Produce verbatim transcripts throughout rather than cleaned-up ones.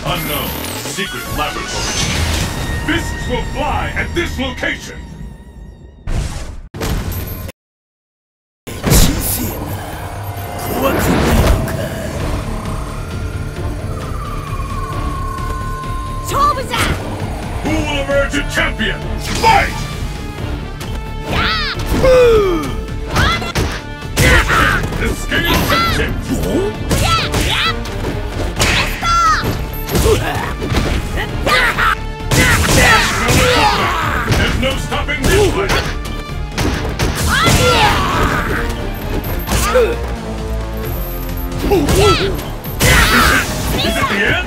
Unknown. Secret laboratory. Fists will fly at this location! Who will emerge a champion? Fight! The scales have tipped! There's no stopping this fight! Is it the end?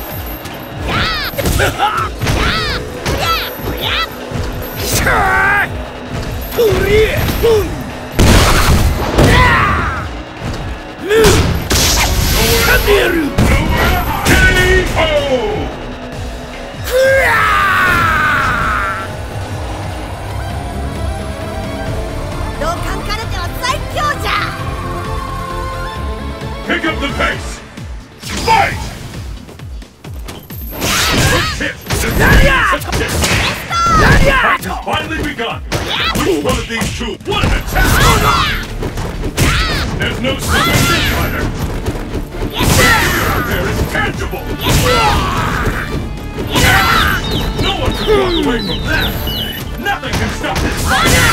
Pick up the pace! Fight! Fight has finally begun! Which one of these two? What an attack! There's no stopping this fighter! There is tangible! No one can walk away from that! Nothing can stop this fighter!